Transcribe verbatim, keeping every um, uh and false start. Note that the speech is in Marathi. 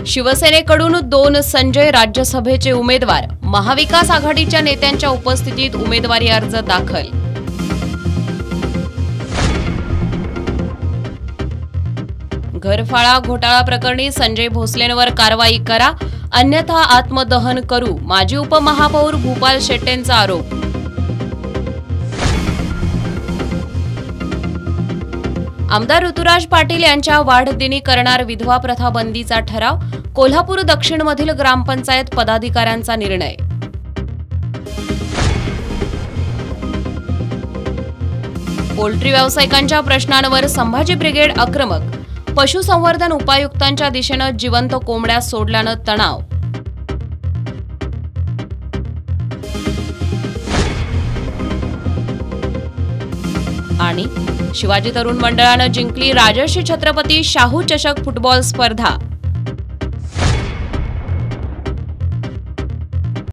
शिवसेनेकडून दोन संजय राज्यसभेचे उमेदवार, महाविकास आघाडीच्या नेत्यांच्या उपस्थितीत उमेदवारी अर्ज दाखल. घरफाळा घोटाळा प्रकरणी संजय भोसलेंवर कारवाई करा, अन्यथा आत्मदहन करू, माजी उपमहापौर भूपाल शेट्टेंचा आरोप. आमदार ऋतुराज पाटील यांच्या वाढदिनी करणार विधवा प्रथा बंदीचा ठराव, कोल्हापूर दक्षिणमधील ग्रामपंचायत पदाधिकाऱ्यांचा निर्णय. पोल्ट्री व्यावसायिकांच्या प्रश्नांवर संभाजी ब्रिगेड आक्रमक, पशुसंवर्धन उपायुक्तांच्या दिशेनं जिवंत कोंबड्या सोडल्यानं तणाव. आणि शिवाजी तरुण मंडळानं जिंकली राजर्षी छत्रपती शाहू चषक फुटबॉल स्पर्धा.